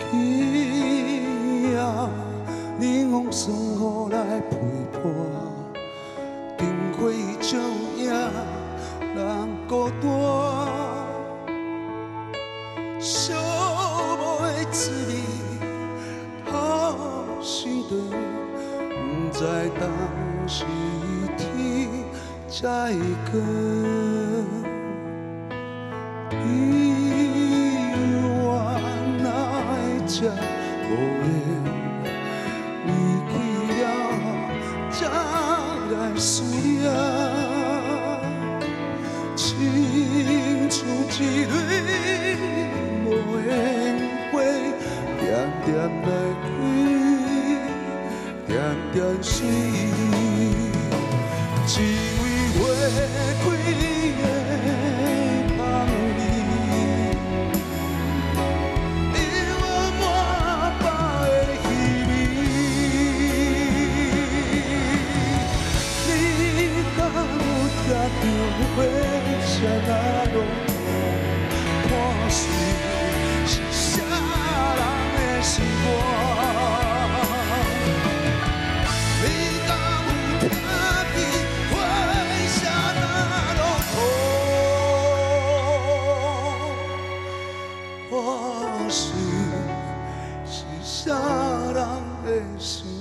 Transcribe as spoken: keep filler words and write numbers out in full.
天啊，冷风霜雨来陪伴，灯火照影人孤单，寂寞的滋味好心肠，不知当时天才会光。 这无缘离开了，才来思念。青春一蕊无烟花，点点来开，点点碎。只为花开的香味。 家乡花谢那落破碎，是啥人的心肝？你敢有听见花谢那落破碎，是啥人的心？